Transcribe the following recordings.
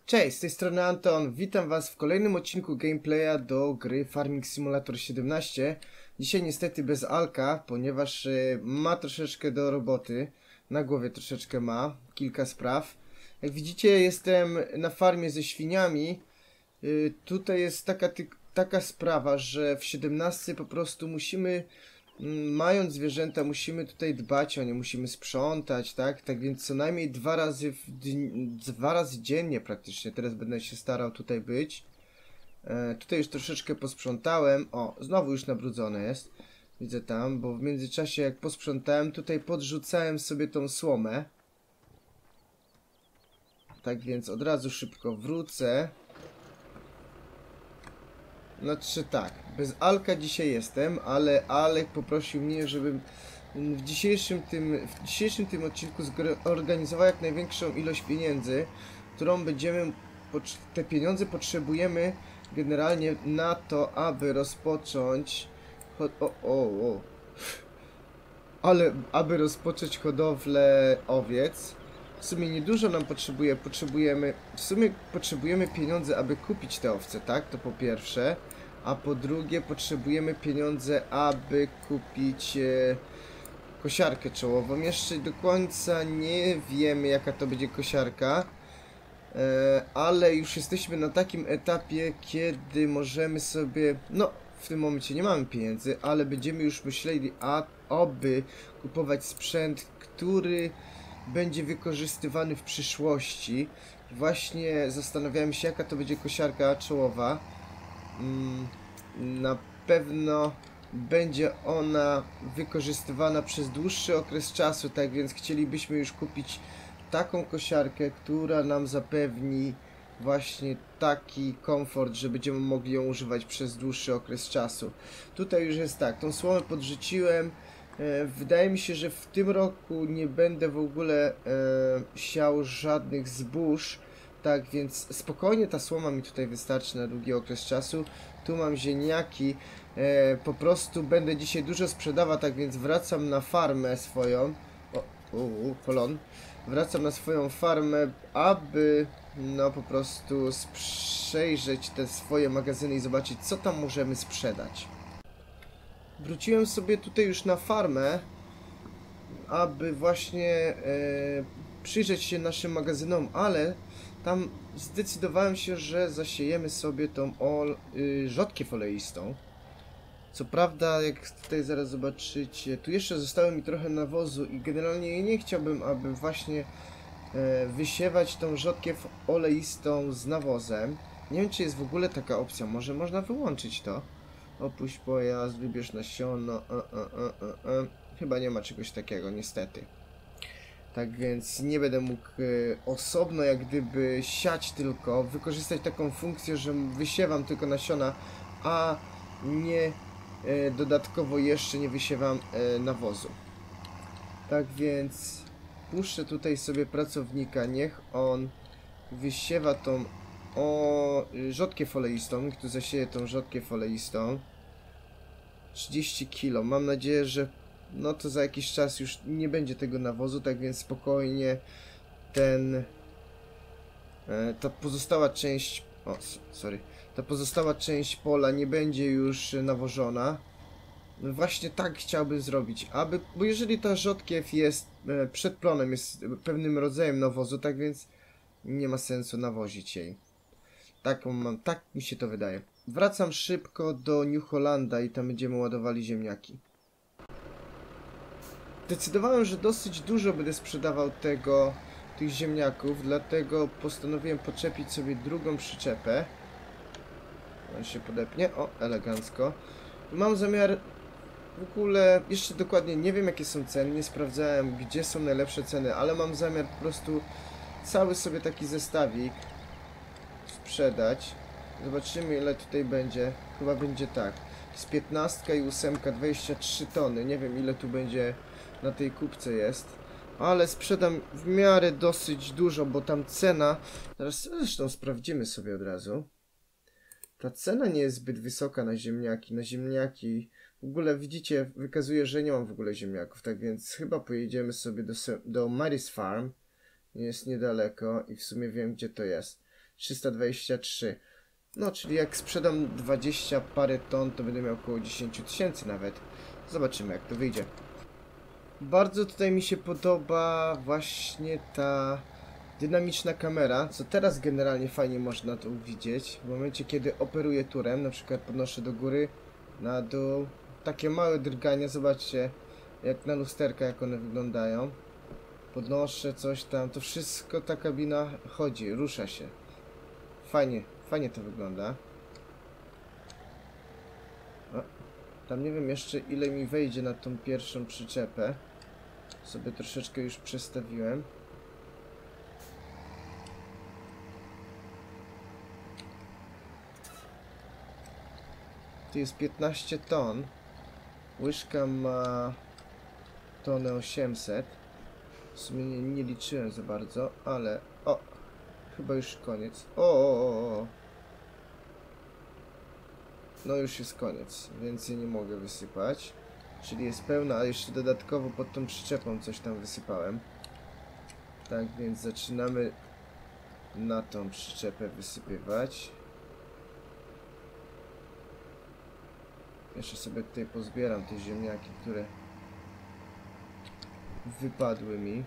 Cześć, z tej strony Anton, witam was w kolejnym odcinku gameplaya do gry Farming Simulator 17. Dzisiaj niestety bez Alka, ponieważ ma troszeczkę do roboty, na głowie troszeczkę ma, kilka spraw. Jak widzicie, jestem na farmie ze świniami. Tutaj jest taka sprawa, że w 17 po prostu musimy, mając zwierzęta, musimy tutaj dbać o nie, musimy sprzątać, tak? Tak więc co najmniej dwa razy dziennie praktycznie, teraz będę się starał tutaj być. Tutaj już troszeczkę posprzątałem, o, znowu już nabrudzone jest, widzę tam, bo w międzyczasie jak posprzątałem, tutaj podrzucałem sobie tą słomę. Tak więc od razu szybko wrócę. Znaczy tak, bez Alka dzisiaj jestem, ale Alek poprosił mnie, żebym w dzisiejszym tym odcinku zorganizował jak największą ilość pieniędzy, którą te pieniądze potrzebujemy generalnie na to, aby rozpocząć aby rozpocząć hodowlę owiec. W sumie niedużo nam potrzebujemy pieniądze, aby kupić te owce, tak? To po pierwsze. A po drugie potrzebujemy pieniądze, aby kupić kosiarkę czołową. Jeszcze do końca nie wiemy, jaka to będzie kosiarka. Ale już jesteśmy na takim etapie, kiedy możemy sobie... No, w tym momencie nie mamy pieniędzy, ale będziemy już myśleli, aby kupować sprzęt, który będzie wykorzystywany w przyszłości. Właśnie zastanawiałem się, jaka to będzie kosiarka czołowa. Na pewno będzie ona wykorzystywana przez dłuższy okres czasu, tak więc chcielibyśmy już kupić taką kosiarkę, która nam zapewni właśnie taki komfort, że będziemy mogli ją używać przez dłuższy okres czasu. Tutaj już jest tak, tą słomę podrzuciłem. Wydaje mi się, że w tym roku nie będę w ogóle siał żadnych zbóż. Tak więc spokojnie ta słoma mi tutaj wystarczy na długi okres czasu. Tu mam ziemniaki. Po prostu będę dzisiaj dużo sprzedawał, tak więc wracam na farmę swoją. Kolon. Wracam na swoją farmę, aby no po prostu przejrzeć te swoje magazyny i zobaczyć, co tam możemy sprzedać. Wróciłem sobie tutaj już na farmę, aby właśnie przyjrzeć się naszym magazynom, ale tam zdecydowałem się, że zasiejemy sobie tą rzodkiew oleistą. Co prawda, jak tutaj zaraz zobaczycie, tu jeszcze zostało mi trochę nawozu i generalnie nie chciałbym, aby właśnie wysiewać tą rzodkiew oleistą z nawozem. Nie wiem, czy jest w ogóle taka opcja, może można wyłączyć to. Opuść pojazd, wybierz nasiono, Chyba nie ma czegoś takiego, niestety. Tak więc nie będę mógł osobno jak gdyby siać tylko, wykorzystać taką funkcję, że wysiewam tylko nasiona, a nie dodatkowo jeszcze nie wysiewam nawozu. Tak więc puszczę tutaj sobie pracownika, niech on wysiewa tą rzodkiew oleistą, niech tu zasieje tą rzodkiew oleistą. 30 kg, mam nadzieję, że no to za jakiś czas już nie będzie tego nawozu, tak więc spokojnie ta pozostała część, ta pozostała część pola nie będzie już nawożona. No właśnie tak chciałbym zrobić, bo jeżeli ta rzodkiew jest przed plonem, jest pewnym rodzajem nawozu, tak więc nie ma sensu nawozić jej. Tak mi się to wydaje. Wracam szybko do New Hollanda i tam będziemy ładowali ziemniaki. Zdecydowałem, że dosyć dużo będę sprzedawał tych ziemniaków, dlatego postanowiłem podczepić sobie drugą przyczepę. On się podepnie, elegancko. Mam zamiar, w ogóle jeszcze dokładnie nie wiem, jakie są ceny, nie sprawdzałem, gdzie są najlepsze ceny, ale mam zamiar po prostu cały sobie taki zestawik sprzedać. Zobaczymy, ile tutaj będzie. Chyba będzie tak. Jest 15 i 8, 23 tony. Nie wiem, ile tu będzie na tej kupce jest. Ale sprzedam w miarę dosyć dużo, bo tam cena... Zresztą sprawdzimy sobie od razu. Ta cena nie jest zbyt wysoka na ziemniaki. Na ziemniaki... W ogóle widzicie, wykazuje, że nie mam w ogóle ziemniaków. Tak więc chyba pojedziemy sobie do Mary's Farm. Jest niedaleko i w sumie wiem, gdzie to jest. 323. No, czyli jak sprzedam 20 parę ton, to będę miał około 10 tysięcy nawet. Zobaczymy, jak to wyjdzie. Bardzo tutaj mi się podoba właśnie ta dynamiczna kamera, co teraz generalnie fajnie można to widzieć. W momencie, kiedy operuję turem, na przykład podnoszę do góry, na dół, takie małe drgania, zobaczcie, jak na lusterka, jak one wyglądają. Podnoszę coś tam, to wszystko, ta kabina chodzi, rusza się. Fajnie, fajnie to wygląda. O, tam nie wiem jeszcze ile mi wejdzie na tą pierwszą przyczepę. Sobie troszeczkę już przestawiłem. Tu jest 15 ton. Łyżka ma tonę 800. W sumie nie liczyłem za bardzo, ale... O! Chyba już koniec. O. No już jest koniec. Więcej nie mogę wysypać. Czyli jest pełna, a jeszcze dodatkowo pod tą przyczepą coś tam wysypałem. Tak więc zaczynamy na tą przyczepę wysypywać. Jeszcze sobie tutaj pozbieram te ziemniaki, które wypadły mi.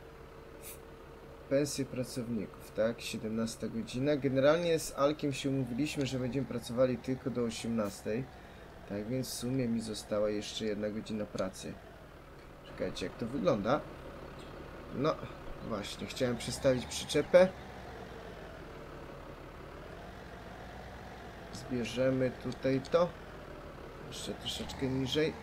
Pensje pracowników, tak? 17 godzina. Generalnie z Alkiem się umówiliśmy, że będziemy pracowali tylko do 18. Tak więc w sumie mi została jeszcze 1 godzina pracy. Czekajcie, jak to wygląda. No, właśnie, chciałem przestawić przyczepę. Zbierzemy tutaj to. Jeszcze troszeczkę niżej.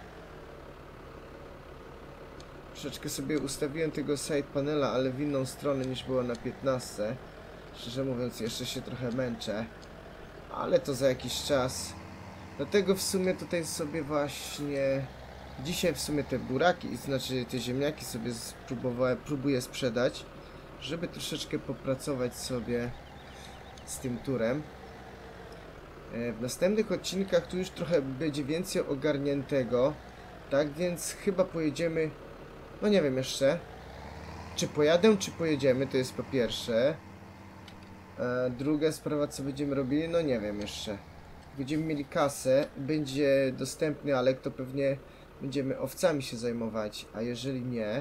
Troszeczkę sobie ustawiłem tego side panela, ale w inną stronę niż było na 15. Szczerze mówiąc, jeszcze się trochę męczę. Ale to za jakiś czas. Dlatego w sumie tutaj sobie właśnie... Dzisiaj w sumie te buraki, znaczy te ziemniaki sobie próbuję sprzedać. Żeby troszeczkę popracować sobie z tym turem. W następnych odcinkach tu już trochę będzie więcej ogarniętego. Tak więc chyba pojedziemy... No nie wiem jeszcze. Czy pojadę, czy pojedziemy, to jest po pierwsze. Druga sprawa, co będziemy robili, no nie wiem jeszcze. Będziemy mieli kasę, będzie dostępny, ale to pewnie będziemy owcami się zajmować. A jeżeli nie,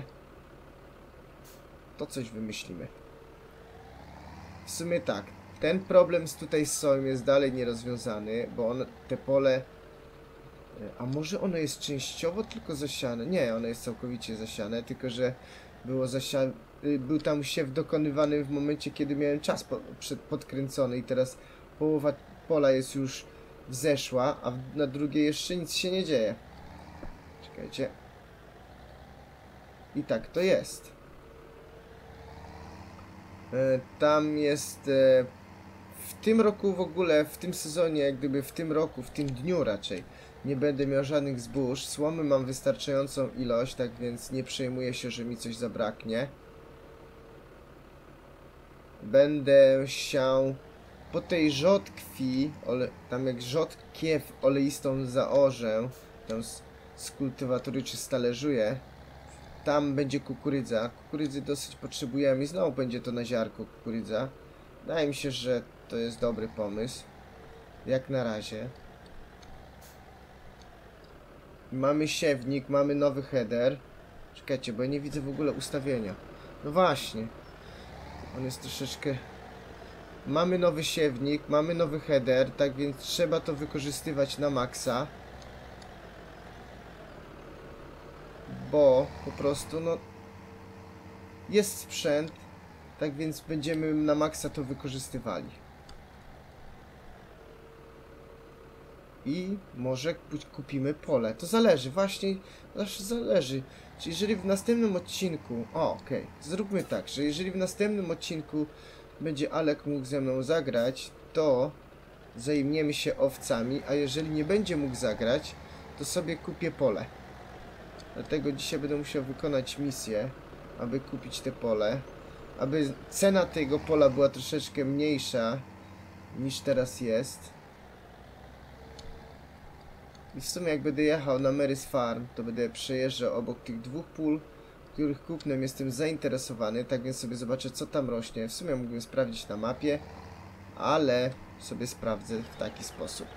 to coś wymyślimy. W sumie tak. Ten problem tutaj z soją jest dalej nierozwiązany, bo te pole... A może ono jest częściowo tylko zasiane? Nie, ono jest całkowicie zasiane, tylko że było był tam siew dokonywany w momencie, kiedy miałem czas podkręcony i teraz połowa pola jest już wzeszła, a na drugiej jeszcze nic się nie dzieje. Czekajcie. I tak to jest. Tam jest... W tym roku w ogóle, w tym sezonie, jak gdyby w tym roku, w tym dniu raczej, nie będę miał żadnych zbóż. Słomy mam wystarczającą ilość, tak więc nie przejmuję się, że mi coś zabraknie. Będę siał po tej rzodkwi, tam jak rzodkiew oleistą zaorzę, tam z kultywatory czy stalerzuję, tam będzie kukurydza. Kukurydzy dosyć potrzebujemy i znowu będzie to na ziarko kukurydza. Wydaje mi się, że to jest dobry pomysł. Jak na razie. Mamy siewnik, mamy nowy header. Czekajcie, bo ja nie widzę w ogóle ustawienia. No właśnie. On jest troszeczkę... Mamy nowy siewnik, mamy nowy header, tak więc trzeba to wykorzystywać na maksa. Bo po prostu, no... Jest sprzęt, tak więc będziemy na maksa to wykorzystywali. I może kupimy pole. To zależy, właśnie zawsze zależy. Czyli jeżeli w następnym odcinku... okej. Zróbmy tak, że jeżeli w następnym odcinku będzie Alek mógł ze mną zagrać, to zajmiemy się owcami, a jeżeli nie będzie mógł zagrać, to sobie kupię pole. Dlatego dzisiaj będę musiał wykonać misję, aby kupić te pole. Aby cena tego pola była troszeczkę mniejsza niż teraz jest. I w sumie jak będę jechał na Mary's Farm, to będę przejeżdżał obok tych dwóch pól, których kupnem jestem zainteresowany, tak więc sobie zobaczę co tam rośnie. W sumie mógłbym sprawdzić na mapie. ale sobie sprawdzę w taki sposób.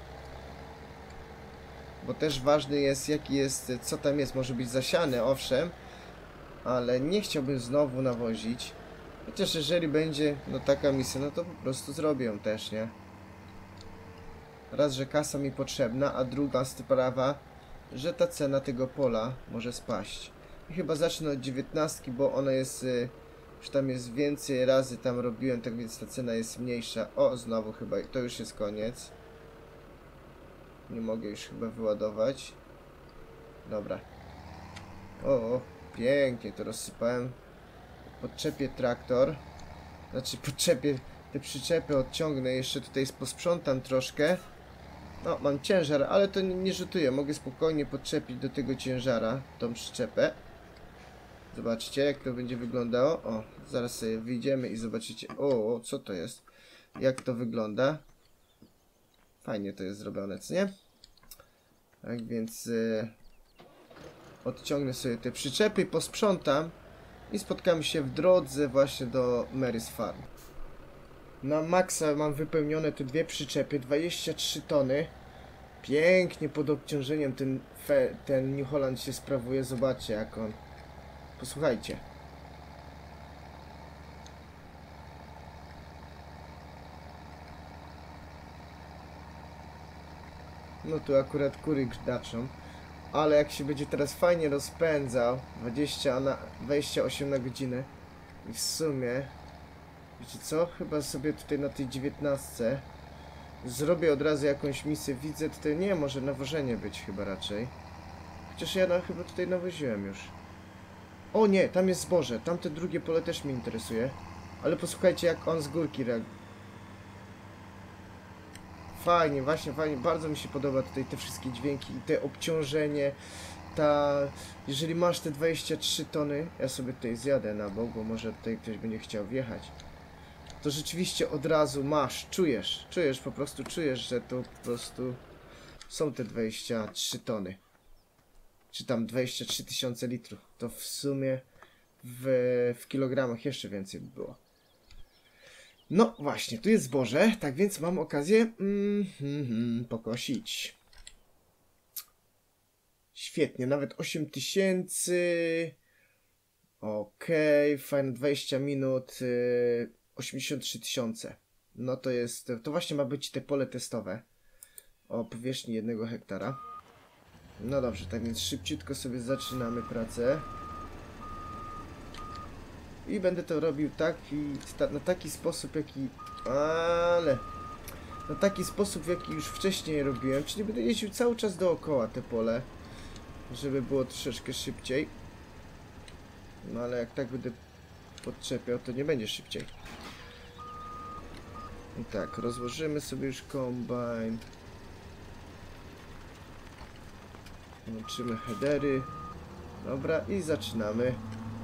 Bo też ważny jest, jaki jest, co tam jest. Może być zasiane, owszem, ale nie chciałbym znowu nawozić. Chociaż jeżeli będzie no taka misja, no to po prostu zrobię ją też, nie? Raz, że kasa mi potrzebna, a druga sprawa, że ta cena tego pola może spaść. I chyba zacznę od 19, bo ona jest, już tam jest więcej razy tam robiłem, tak więc ta cena jest mniejsza. O, znowu chyba, to już jest koniec. Nie mogę już chyba wyładować. Dobra. O, pięknie to rozsypałem. Podczepię traktor. Znaczy podczepię te przyczepy, odciągnę. Jeszcze tutaj posprzątam troszkę. No, mam ciężar, ale to nie rzutuje. Mogę spokojnie podczepić do tego ciężara tą przyczepę. Zobaczcie, jak to będzie wyglądało. O, zaraz sobie wyjdziemy i zobaczycie. O, co to jest? Jak to wygląda? Fajnie to jest zrobione, co nie? Tak więc odciągnę sobie te przyczepy, posprzątam i spotkamy się w drodze właśnie do Mary's Farm. Na maksa mam wypełnione te dwie przyczepy, 23 tony. Pięknie pod obciążeniem ten New Holland się sprawuje. Zobaczcie, jak on... Posłuchajcie. No tu akurat kury grdaczą. Ale jak się będzie teraz fajnie rozpędzał, 28 na godzinę. I w sumie, wiecie co? Chyba sobie tutaj na tej 19 zrobię od razu jakąś misję. Widzę tutaj, nie, może nawożenie być chyba raczej. Chociaż ja chyba tutaj nawoziłem już. O nie, tam jest zboże. Tamte drugie pole też mnie interesuje. Ale posłuchajcie, jak on z górki reaguje. Fajnie, właśnie fajnie. Bardzo mi się podoba tutaj te wszystkie dźwięki i te obciążenie. Jeżeli masz te 23 tony, ja sobie tutaj zjadę na bok, bo może tutaj ktoś będzie chciał wjechać. To rzeczywiście od razu masz, czujesz, po prostu czujesz, że to po prostu są te 23 tony. Czy tam 23 tysiące litrów. To w sumie w kilogramach jeszcze więcej by było. No właśnie, tu jest zboże, tak więc mam okazję pokosić. Świetnie, nawet 8000. Okej, fajne 20 minut. 83 tysiące. No to jest, to właśnie ma być te pole testowe. O powierzchni 1 hektara. No dobrze, tak więc szybciutko sobie zaczynamy pracę. I będę to robił na taki sposób, na taki sposób, w jaki już wcześniej robiłem. Czyli będę jeździł cały czas dookoła te pole, żeby było troszeczkę szybciej. No ale jak tak będę podczepiał, to nie będzie szybciej. I tak, rozłożymy sobie już kombajn. Włączymy headery. Dobra, i zaczynamy.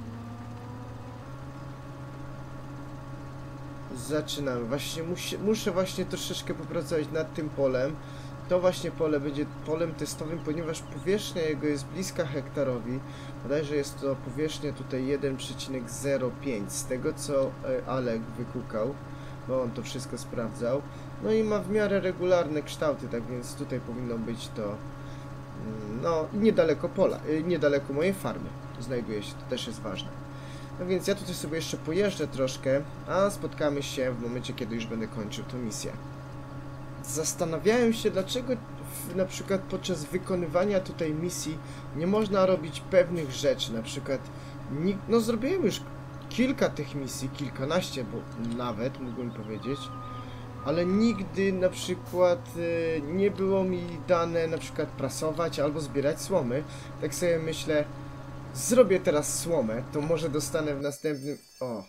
Właśnie muszę właśnie troszeczkę popracować nad tym polem. To właśnie pole będzie polem testowym, ponieważ powierzchnia jego jest bliska hektarowi. Bodajże jest to powierzchnia tutaj 1,05 z tego co Alek wykukał, bo on to wszystko sprawdzał. No i ma w miarę regularne kształty, tak więc tutaj powinno być to no niedaleko pola, niedaleko mojej farmy znajduje się, to też jest ważne. No więc ja tutaj sobie jeszcze pojeżdżę troszkę, a spotkamy się w momencie, kiedy już będę kończył tę misję. Zastanawiałem się, dlaczego na przykład podczas wykonywania tutaj misji nie można robić pewnych rzeczy, na przykład no zrobiłem już kilka tych misji, kilkanaście, bo nawet mógłbym powiedzieć, ale nigdy na przykład nie było mi dane na przykład prasować albo zbierać słomy. Tak sobie myślę, zrobię teraz słomę, to może dostanę w następnym... O!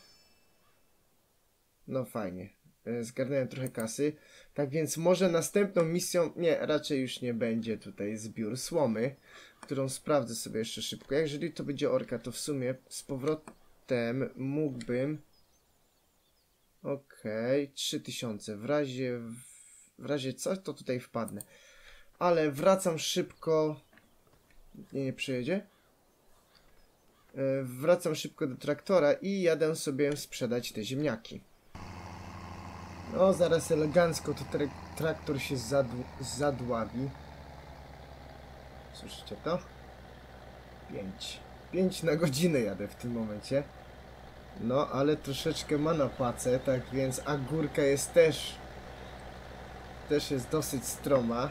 No fajnie. Zgarnąłem trochę kasy. Tak więc może następną misją... Nie, raczej już nie będzie tutaj zbiór słomy, którą sprawdzę sobie jeszcze szybko. Jeżeli to będzie orka, to w sumie z powrotem mógłbym... Okej, 3000. W razie co, to tutaj wpadnę. Ale wracam szybko... Nie przejedzie? Wracam szybko do traktora i jadę sobie sprzedać te ziemniaki. No, zaraz elegancko to traktor się zadławi. Słyszycie to? 5 na godzinę jadę w tym momencie. No, ale troszeczkę ma na pacę, tak więc, a górka jest też jest dosyć stroma.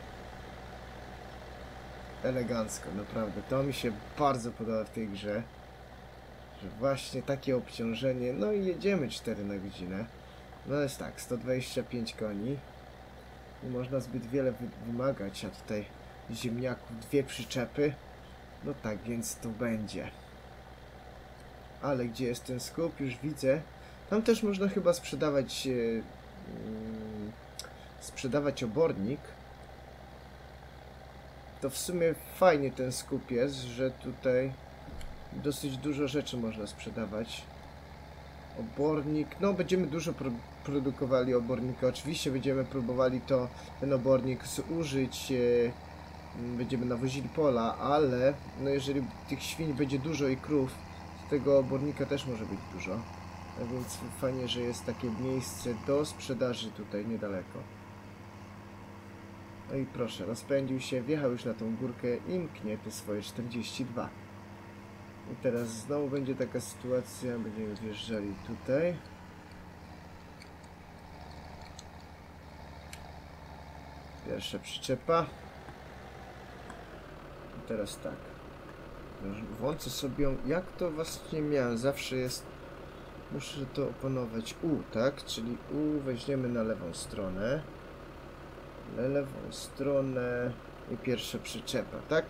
Elegancko, naprawdę. To mi się bardzo podoba w tej grze. Że właśnie takie obciążenie, no i jedziemy 4 na godzinę. No jest tak, 125 koni. Nie można zbyt wiele wymagać, a tutaj ziemniaków 2 przyczepy. No tak, więc to będzie. Ale gdzie jest ten skup? Już widzę. Tam też można chyba sprzedawać obornik. To w sumie fajnie ten skup jest, że tutaj dosyć dużo rzeczy można sprzedawać. Obornik, no będziemy dużo produkowali obornika. Oczywiście będziemy próbowali ten obornik zużyć. Będziemy nawozili pola, ale no jeżeli tych świń będzie dużo i krów, to tego obornika też może być dużo. A więc fajnie, że jest takie miejsce do sprzedaży tutaj niedaleko. No i proszę, rozpędził się, wjechał już na tą górkę i mknie te swoje 42. I teraz znowu będzie taka sytuacja, będziemy wjeżdżali tutaj. Pierwsza przyczepa. I teraz tak. Włączę sobie, jak to właśnie miałem, zawsze jest, muszę to opanować, tak? Czyli weźmiemy na lewą stronę. Na lewą stronę i pierwsza przyczepa, tak?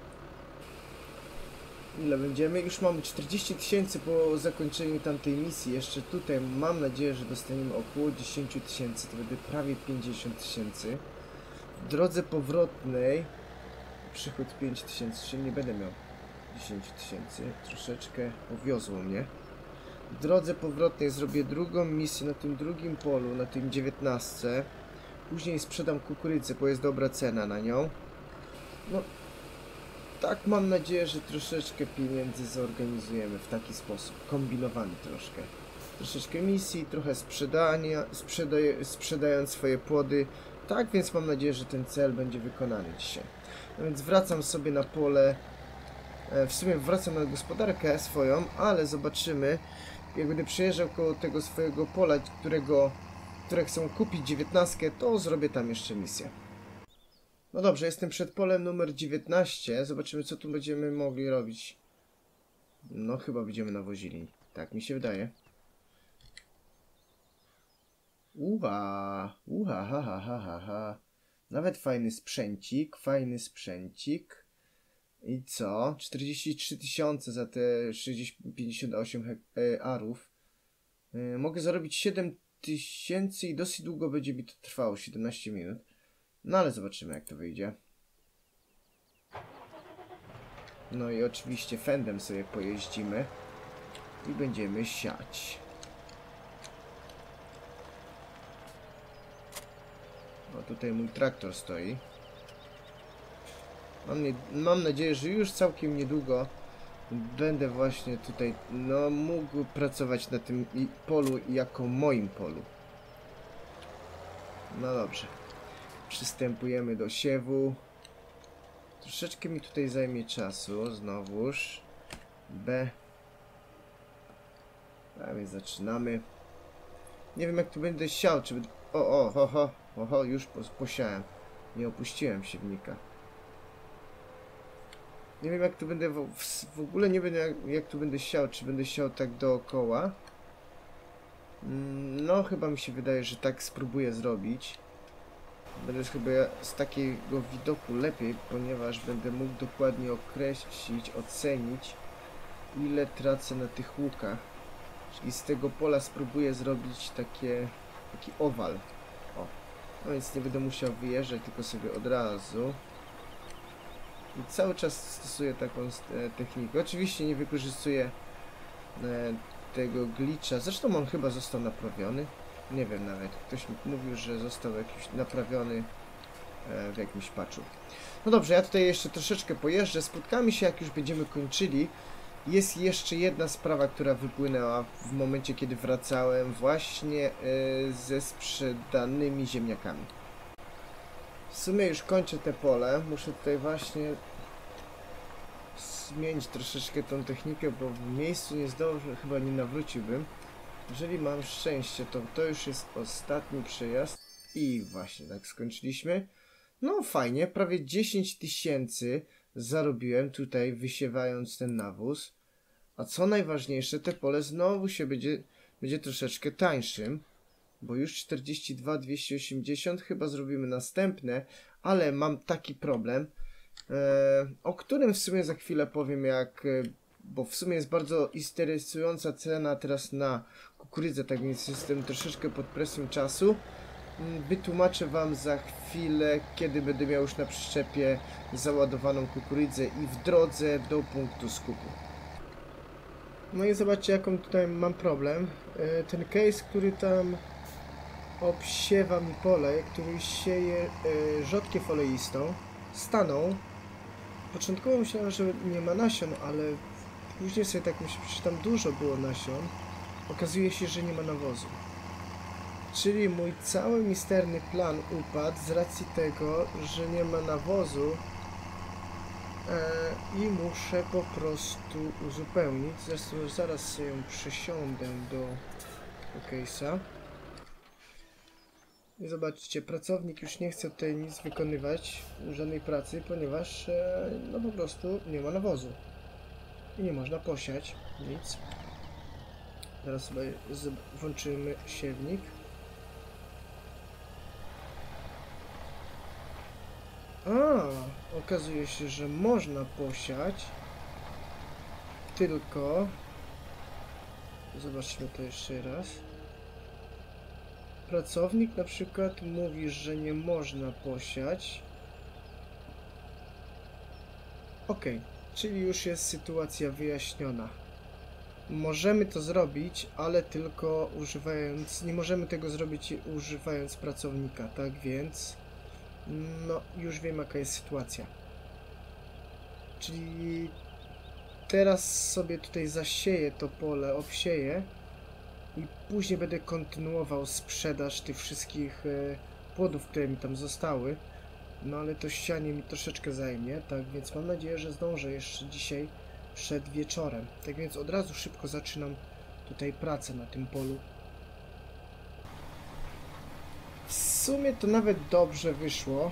Ile będziemy? Już mamy 40 000 po zakończeniu tamtej misji. Jeszcze tutaj mam nadzieję, że dostaniemy około 10 000. To będzie prawie 50 000. W drodze powrotnej przychód 5 000, czyli nie będę miał 10 000. Troszeczkę powiozło mnie. W drodze powrotnej zrobię drugą misję na tym drugim polu, na tym 19. Później sprzedam kukurydzę, bo jest dobra cena na nią. No, tak mam nadzieję, że troszeczkę pieniędzy zorganizujemy w taki sposób, kombinowany troszkę. Troszeczkę misji, trochę sprzedając swoje płody. Tak więc mam nadzieję, że ten cel będzie wykonany dzisiaj. No więc wracam sobie na pole, w sumie wracam na gospodarkę swoją, ale zobaczymy, jak będę przejeżdżał koło tego swojego pola, które chcą kupić 19, to zrobię tam jeszcze misję. No dobrze, jestem przed polem numer 19. Zobaczymy, co tu będziemy mogli robić. No, chyba będziemy nawozili. Tak mi się wydaje. Ha. Nawet fajny sprzęcik, I co? 43 000 za te 58 arów. Mogę zarobić 7 000 i dosyć długo będzie mi to trwało, 17 minut. No ale zobaczymy, jak to wyjdzie. No i oczywiście fendem sobie pojeździmy i będziemy siać. No tutaj mój traktor stoi. Mam nadzieję, że już całkiem niedługo będę właśnie tutaj, no, mógł pracować na tym polu jako moim polu. No dobrze. Przystępujemy do siewu. Troszeczkę mi tutaj zajmie czasu, znowuż. A więc zaczynamy. Nie wiem, jak tu będę siał, czy... już posiałem. Nie opuściłem siewnika. Nie wiem, jak tu będę... W ogóle nie wiem, jak tu będę siał, czy będę siał tak dookoła. No, chyba mi się wydaje, że tak spróbuję zrobić. Będę chyba z takiego widoku lepiej, ponieważ będę mógł dokładnie określić, ocenić, ile tracę na tych łukach. Czyli z tego pola spróbuję zrobić taki owal. O, no więc nie będę musiał wyjeżdżać, tylko sobie od razu. I cały czas stosuję taką technikę. Oczywiście nie wykorzystuję tego glitcha. Zresztą on chyba został naprawiony. Nie wiem nawet. Ktoś mi mówił, że został jakiś naprawiony w jakimś patchu. No dobrze, ja tutaj jeszcze troszeczkę pojeżdżę. Spotkamy się, jak już będziemy kończyli. Jest jeszcze jedna sprawa, która wypłynęła w momencie, kiedy wracałem właśnie ze sprzedanymi ziemniakami. W sumie już kończę te pole. Muszę tutaj właśnie zmienić troszeczkę tą technikę, bo w miejscu nie zdążę, chyba nie nawróciłbym. Jeżeli mam szczęście, to już jest ostatni przejazd. I właśnie tak skończyliśmy. No fajnie, prawie 10 000 zarobiłem tutaj wysiewając ten nawóz. A co najważniejsze, te pole znowu się będzie troszeczkę tańszym. Bo już 42 280 chyba zrobimy następne, ale mam taki problem, o którym w sumie za chwilę powiem, bo w sumie jest bardzo interesująca cena teraz na kukurydzę, tak więc jestem troszeczkę pod presją czasu. Wytłumaczę wam za chwilę, kiedy będę miał już na przyczepie załadowaną kukurydzę i w drodze do punktu skupu. No i zobaczcie, jaką tutaj mam problem. Ten case, który tam obsiewa mi pole, który sieje rzodkiew oleistą, stanął. Początkowo myślałem, że nie ma nasion, ale później sobie tak myślę, że tam dużo było nasion. Okazuje się, że nie ma nawozu. Czyli mój cały misterny plan upadł z racji tego, że nie ma nawozu i muszę po prostu uzupełnić. Zresztą zaraz sobie przesiądę do case'a. I zobaczcie, pracownik już nie chce tutaj nic wykonywać, żadnej pracy, ponieważ no po prostu nie ma nawozu. I nie można posiać nic. Teraz sobie włączymy siewnik. Okazuje się, że można posiać, tylko zobaczmy to jeszcze raz. Pracownik na przykład mówi, że nie można posiać. Ok, czyli już jest sytuacja wyjaśniona. Możemy to zrobić, ale tylko używając... Nie możemy tego zrobić używając pracownika, tak więc... No, już wiem, jaka jest sytuacja. Czyli... Teraz sobie tutaj zasieję to pole, obsieję. I później będę kontynuował sprzedaż tych wszystkich płodów, które mi tam zostały. No ale to sianie mi troszeczkę zajmie, tak więc mam nadzieję, że zdążę jeszcze dzisiaj przed wieczorem. Tak więc od razu szybko zaczynam tutaj pracę na tym polu. W sumie to nawet dobrze wyszło,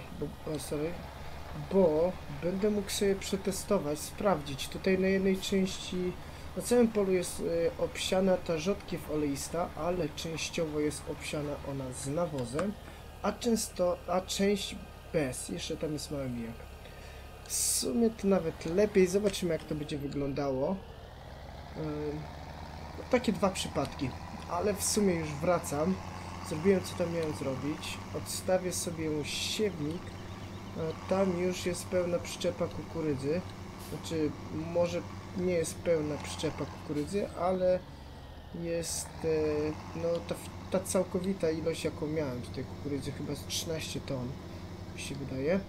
bo będę mógł sobie przetestować, sprawdzić. Tutaj na jednej części, na całym polu jest obsiana ta rzodkiew oleista, ale częściowo jest obsiana ona z nawozem, a część bez. Jeszcze tam jest mały mijak. W sumie to nawet lepiej. Zobaczymy, jak to będzie wyglądało. Takie dwa przypadki, ale w sumie już wracam. Zrobiłem, co tam miałem zrobić. Odstawię sobie siewnik. Tam już jest pełna przyczepa kukurydzy. Znaczy, może nie jest pełna przyczepa kukurydzy, ale jest no ta całkowita ilość, jaką miałem tutaj kukurydzy, chyba z 13 ton, mi się wydaje.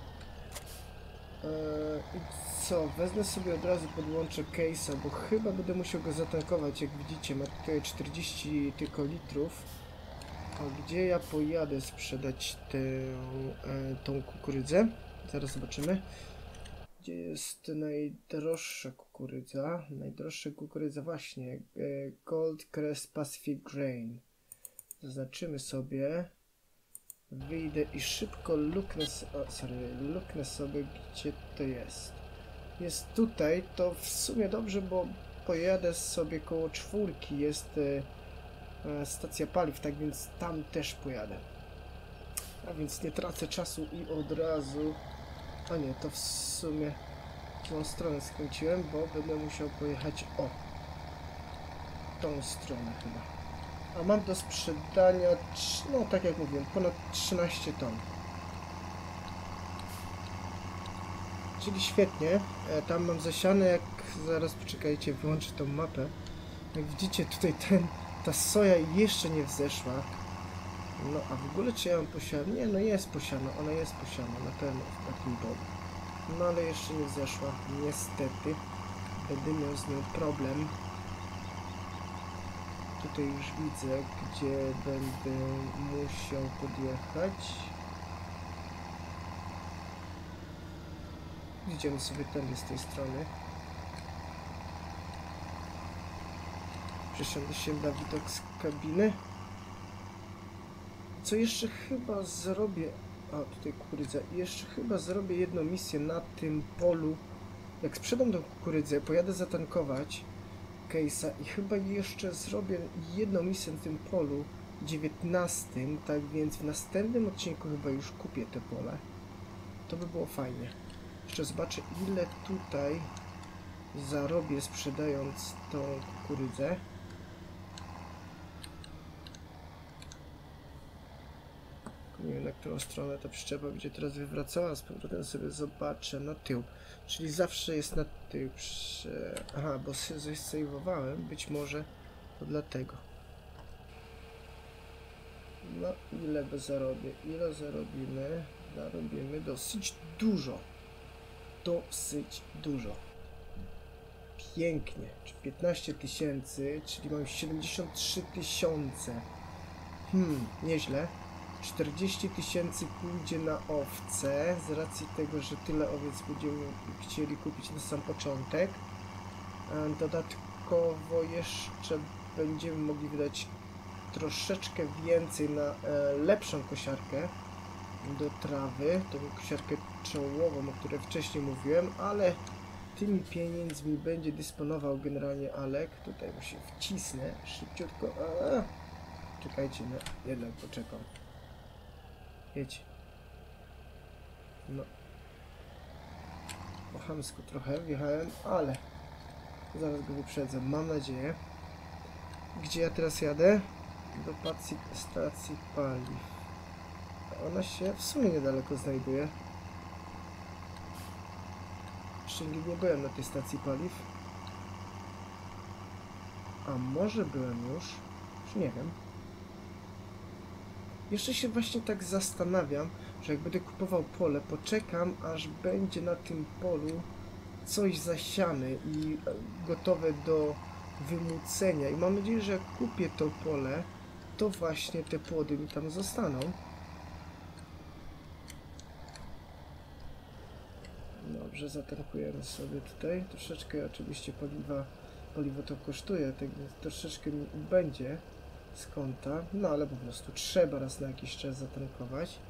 I co, wezmę sobie od razu, podłączę case'a, bo chyba będę musiał go zatankować. Jak widzicie, ma tutaj 40 tylko litrów. A gdzie ja pojadę sprzedać tą kukurydzę? Zaraz zobaczymy. Gdzie jest najdroższa kukurydza? Najdroższa kukurydza właśnie. Gold Crest Pacific Grain. Zaznaczymy sobie. Wyjdę i szybko luknę sobie, gdzie to jest. Jest tutaj, to w sumie dobrze, bo pojadę sobie koło 4. Jest stacja paliw, tak więc tam też pojadę. A więc nie tracę czasu i od razu... A nie, to w sumie w tą stronę skręciłem, bo będę musiał pojechać tą stronę chyba. A mam do sprzedania, no tak jak mówiłem, ponad 13 ton. Czyli świetnie. Tam mam zasiane, jak zaraz poczekajcie, wyłączę tą mapę. Jak widzicie, tutaj ta soja jeszcze nie wzeszła. No a w ogóle czy ja mam posiane? Nie, no jest posiana, ona jest posiana na pewno w takim polu. No ale jeszcze nie wzeszła, niestety. będę miał z nią problem. Tutaj już widzę, gdzie będę musiał podjechać. Idziemy sobie tędy z tej strony. Przesiądę się na widok z kabiny. Co jeszcze chyba zrobię... A, tutaj kukurydza. Jeszcze chyba zrobię jedną misję na tym polu. Jak sprzedam tą kukurydzę, pojadę zatankować case'a i chyba jeszcze zrobię jedną misję na tym polu 19, tak więc w następnym odcinku chyba już kupię te pole. To by było fajnie. Jeszcze zobaczę, ile tutaj zarobię sprzedając tą kukurydzę. Nie wiem, na którą stronę ta przyczepa będzie teraz wywracała, z powrotem sobie zobaczę na tył. Czyli zawsze jest na tył. Aha, bo coś sejwowałem, być może to dlatego. No, ile by zarobię? Ile zarobimy? Zarobimy dosyć dużo. Dosyć dużo. Pięknie. 15 tysięcy, czyli mam 73 tysiące. Nieźle. 40 tysięcy pójdzie na owce, z racji tego, że tyle owiec będziemy chcieli kupić na sam początek. Dodatkowo jeszcze będziemy mogli wydać troszeczkę więcej na lepszą kosiarkę do trawy, tą kosiarkę czołową, o której wcześniej mówiłem, ale tymi pieniędzmi będzie dysponował generalnie Alek. Tutaj mu się wcisnę szybciutko. Czekajcie, no jednak poczekam. Jedź. No. Po chamsku trochę wjechałem, ale zaraz go wyprzedzę, mam nadzieję. Gdzie ja teraz jadę? Do stacji paliw. Ona się w sumie niedaleko znajduje. Jeszcze nigdy nie byłem na tej stacji paliw. A może byłem już? Już nie wiem. Jeszcze się właśnie tak zastanawiam, że jak będę kupował pole, poczekam, aż będzie na tym polu coś zasiane i gotowe do wymucenia. I mam nadzieję, że jak kupię to pole, to właśnie te płody mi tam zostaną. Dobrze, zatankujemy sobie tutaj. Troszeczkę oczywiście paliwo to kosztuje, tak więc troszeczkę mi będzie z konta, no ale po prostu trzeba raz na jakiś czas zatankować.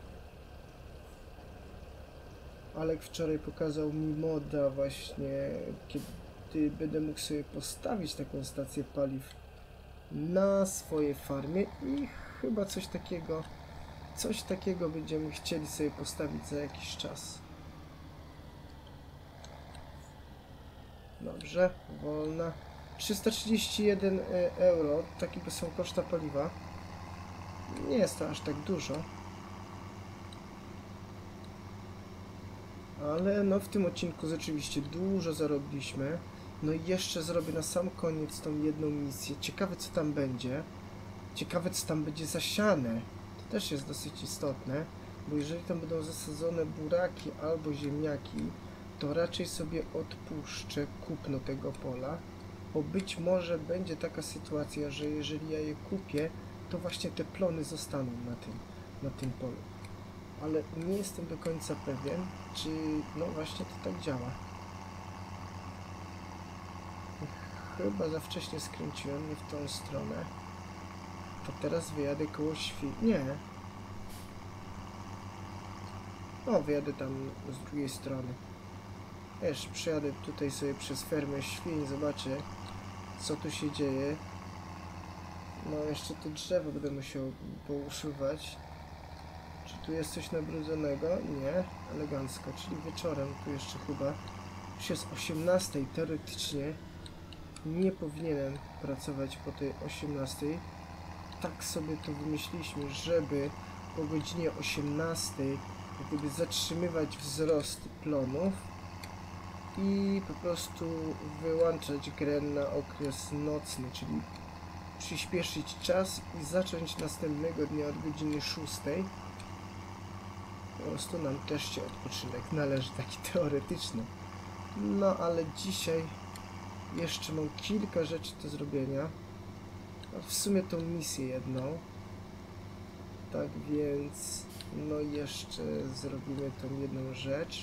Alek wczoraj pokazał mi moda właśnie, kiedy będę mógł sobie postawić taką stację paliw na swojej farmie i chyba coś takiego będziemy chcieli sobie postawić za jakiś czas. Dobrze, wolna. 331 euro, takie są koszta paliwa. Nie jest to aż tak dużo. Ale no w tym odcinku rzeczywiście dużo zarobiliśmy. No i jeszcze zrobię na sam koniec tą jedną misję. Ciekawe co tam będzie. Ciekawe co tam będzie zasiane. To też jest dosyć istotne. Bo jeżeli tam będą zasadzone buraki albo ziemniaki, to raczej sobie odpuszczę kupno tego pola. Bo być może będzie taka sytuacja, że jeżeli ja je kupię, to właśnie te plony zostaną na tym polu. Ale nie jestem do końca pewien, czy no właśnie to tak działa. Chyba za wcześnie skręciłem, nie w tą stronę. To teraz wyjadę koło świn. Nie. O, wyjadę tam z drugiej strony. Jeszcze przejadę tutaj sobie przez fermę świń, zobaczę co tu się dzieje. No jeszcze te drzewo będę musiał pousuwać. Czy tu jest coś nabrudzonego? Nie, elegancko, czyli wieczorem tu jeszcze chyba. Już jest 18, teoretycznie nie powinienem pracować po tej 18. Tak sobie to wymyśliliśmy, żeby po godzinie 18 gdyby zatrzymywać wzrost plonów i po prostu wyłączać grę na okres nocny, czyli przyspieszyć czas i zacząć następnego dnia od godziny 6. Po prostu nam też się odpoczynek należy, taki teoretyczny. No ale dzisiaj Jeszcze mam kilka rzeczy do zrobienia. A w sumie tą misję jedną. Tak więc... No jeszcze zrobimy tą jedną rzecz.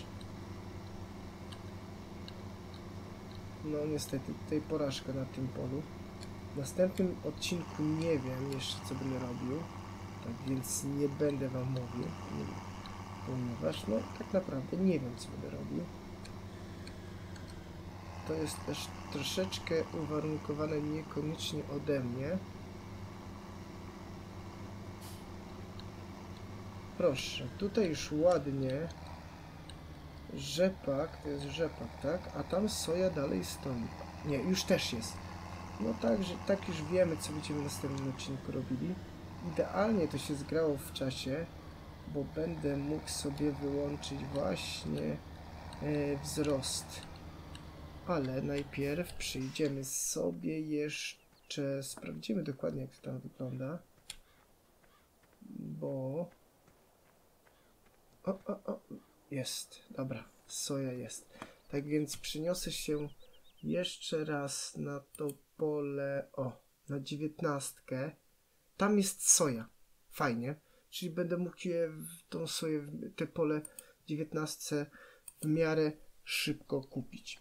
No niestety tutaj porażka na tym polu. W następnym odcinku nie wiem jeszcze co będę robił. Tak więc nie będę wam mówił. Ponieważ no tak naprawdę nie wiem co będę robił. To jest też troszeczkę uwarunkowane niekoniecznie ode mnie. Proszę, tutaj już ładnie rzepak, to jest rzepak, tak? A tam soja dalej stoi. Nie, już też jest. No tak, że tak już wiemy, co będziemy w następnym odcinku robili. Idealnie to się zgrało w czasie, bo będę mógł sobie wyłączyć właśnie wzrost. Ale najpierw przyjdziemy sobie jeszcze, sprawdzimy dokładnie jak to tam wygląda. Bo... O, jest, dobra, soja jest. Tak więc przyniosę się jeszcze raz na to pole, na 19. Tam jest soja, fajnie. Czyli będę mógł tą soję, te pole 19 w miarę szybko kupić.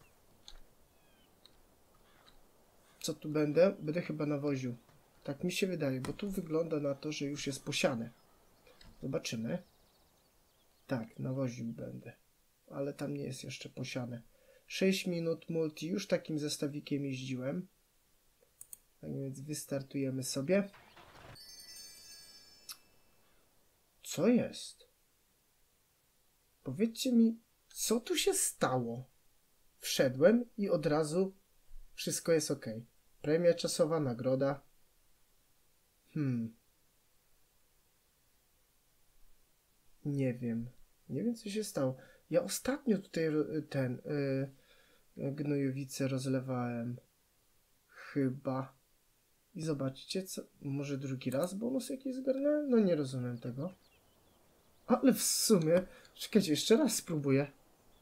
Co tu będę? Będę chyba nawoził. Tak mi się wydaje, bo tu wygląda na to, że już jest posiane. Zobaczymy. Tak, nawoził będę. Ale tam nie jest jeszcze posiane. 6 minut multi. Już takim zestawikiem jeździłem. Tak więc wystartujemy sobie. Co jest? Powiedzcie mi, co tu się stało? Wszedłem i od razu wszystko jest ok. Premia czasowa, nagroda. Nie wiem. Nie wiem, co się stało. Ja ostatnio tutaj gnojowicę rozlewałem. Chyba. I zobaczcie, co... Może drugi raz bonus jakiś zgarnąłem? No nie rozumiem tego. Ale w sumie... Czekajcie, jeszcze raz spróbuję.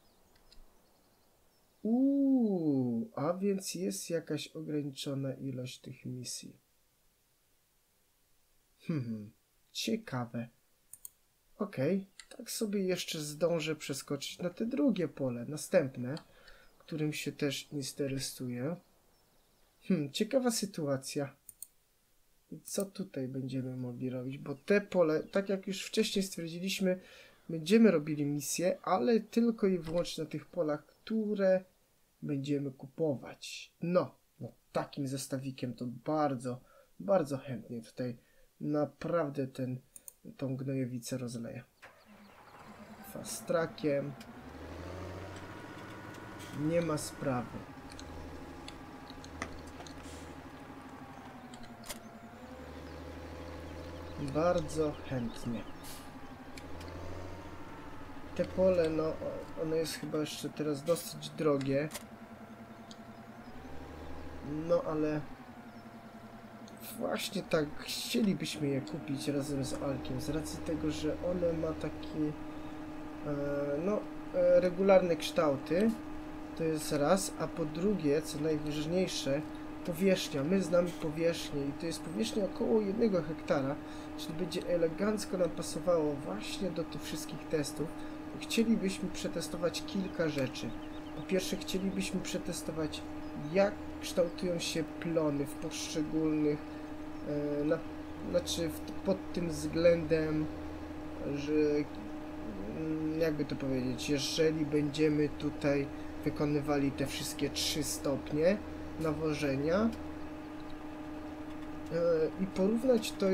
A więc jest jakaś ograniczona ilość tych misji. Ciekawe. Okej, tak sobie jeszcze zdążę przeskoczyć na te drugie pole, następne, którym się też interesuję. Ciekawa sytuacja. I co tutaj będziemy mogli robić? Bo te pole, tak jak już wcześniej stwierdziliśmy, będziemy robili misje, ale tylko i wyłącznie na tych polach, które będziemy kupować. No takim zestawikiem to bardzo, bardzo chętnie tutaj naprawdę tą gnojowicę rozleję. Fast trackiem. Nie ma sprawy. Bardzo chętnie. Te pole, no, ono jest chyba jeszcze teraz dosyć drogie. No, ale właśnie tak chcielibyśmy je kupić razem z Alkiem, z racji tego, że one ma taki regularne kształty, to jest raz, a po drugie, co najważniejsze, powierzchnia. My znamy powierzchnię i to jest powierzchnia około 1 hektara, czyli będzie elegancko nam pasowało właśnie do tych wszystkich testów. Chcielibyśmy przetestować kilka rzeczy. Po pierwsze, chcielibyśmy przetestować, jak kształtują się plony w poszczególnych, pod tym względem, że jakby to powiedzieć, jeżeli będziemy tutaj wykonywali te wszystkie 3 stopnie nawożenia i porównać to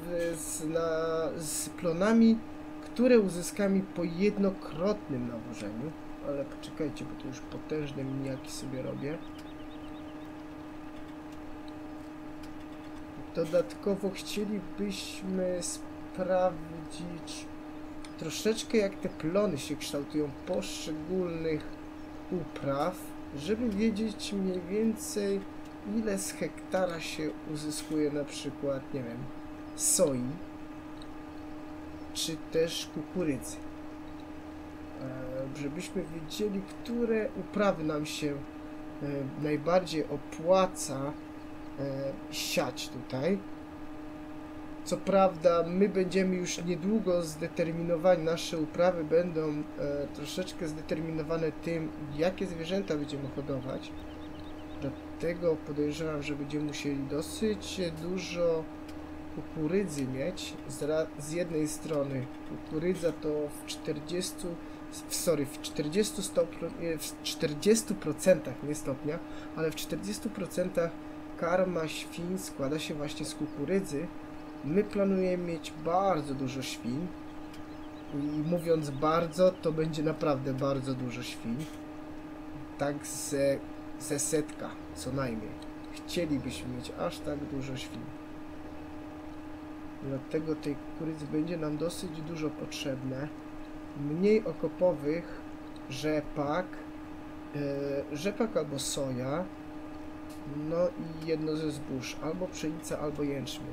z plonami, które uzyskamy po jednokrotnym nawożeniu. Ale poczekajcie, bo to już potężne miniaki sobie robię. Dodatkowo chcielibyśmy sprawdzić troszeczkę, jak te plony się kształtują poszczególnych upraw, żeby wiedzieć mniej więcej, ile z hektara się uzyskuje na przykład, nie wiem, soi, czy też kukurydzy. Żebyśmy wiedzieli, które uprawy nam się najbardziej opłaca siać tutaj. Co prawda my będziemy już niedługo zdeterminowani, nasze uprawy będą troszeczkę zdeterminowane tym, jakie zwierzęta będziemy hodować. Dlatego podejrzewam, że będziemy musieli dosyć dużo kukurydzy mieć. Z jednej strony kukurydza to w 40%, nie stopnia, ale w 40% karma świń składa się właśnie z kukurydzy. My planujemy mieć bardzo dużo świń i mówiąc bardzo, to będzie naprawdę bardzo dużo świń. Tak ze setka co najmniej. Chcielibyśmy mieć aż tak dużo świń. Dlatego tej kukurydzy będzie nam dosyć dużo potrzebne. Mniej okopowych, rzepak albo soja. No i jedno ze zbóż, albo pszenica, albo jęczmień.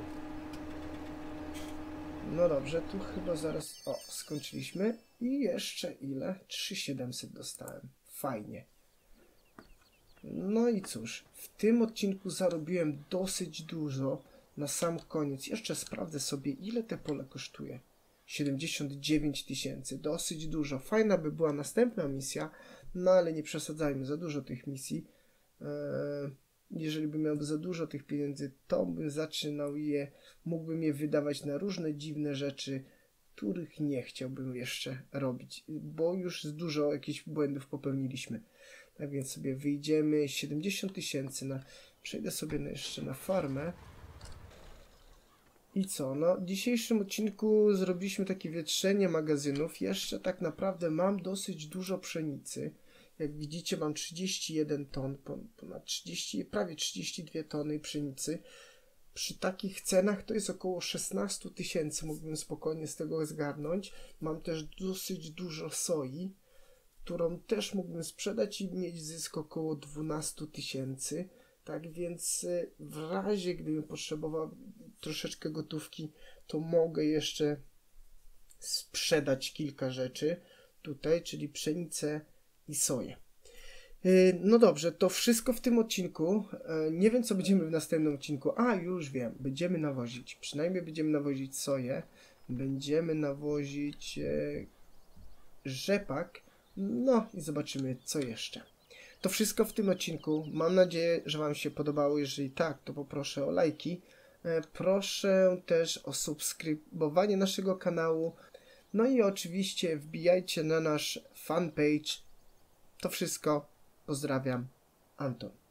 No dobrze, tu chyba zaraz... O, skończyliśmy. I jeszcze ile? 3700 dostałem. Fajnie. No i cóż, w tym odcinku zarobiłem dosyć dużo. Na sam koniec jeszcze sprawdzę sobie, ile te pole kosztuje. 79 000, dosyć dużo. Fajna by była następna misja, no ale nie przesadzajmy za dużo tych misji. Jeżeli bym miał za dużo tych pieniędzy, to bym zaczynał mógłbym je wydawać na różne dziwne rzeczy, których nie chciałbym jeszcze robić, bo już dużo jakichś błędów popełniliśmy. Tak więc sobie wyjdziemy, 70 000, przejdę sobie jeszcze na farmę. I co? No, w dzisiejszym odcinku zrobiliśmy takie wietrzenie magazynów. Jeszcze tak naprawdę mam dosyć dużo pszenicy. Jak widzicie, mam 31 ton, ponad 30, prawie 32 tony pszenicy. Przy takich cenach to jest około 16 000, mógłbym spokojnie z tego zgarnąć. Mam też dosyć dużo soi, którą też mógłbym sprzedać i mieć zysk około 12 000. Tak więc w razie gdybym potrzebował troszeczkę gotówki, to mogę jeszcze sprzedać kilka rzeczy tutaj, czyli pszenicę i soję. No dobrze, to wszystko w tym odcinku. Nie wiem, co będziemy w następnym odcinku. A, już wiem, będziemy nawozić. Przynajmniej będziemy nawozić soję. Będziemy nawozić rzepak. No i zobaczymy, co jeszcze. To wszystko w tym odcinku. Mam nadzieję, że Wam się podobało. Jeżeli tak, to poproszę o lajki. Proszę też o subskrybowanie naszego kanału. No i oczywiście wbijajcie na nasz fanpage. To wszystko. Pozdrawiam. Anton.